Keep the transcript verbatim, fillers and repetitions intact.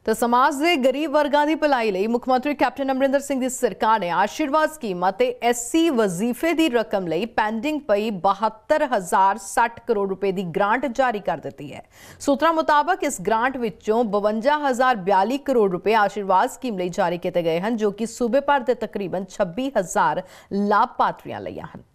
तो समाज के गरीब वर्गां की भलाई लई मुख मंत्री कैप्टन अमरिंदर सिंह की सरकार ने आशीर्वाद स्कीम ते एससी वजीफे की रकम लई पेंडिंग पई बहत्तर हजार सठ करोड़ रुपए की ग्रांट जारी कर दी है। सूत्रों मुताबक इस ग्रांट विचों बवंजा हजार बयाली करोड़ रुपए आशीर्वाद स्कीम लई जारी किए गए हैं, जो कि सूबे भर के तकरीबन छब्बी हजार लाभपात्रियां लईआं हैं।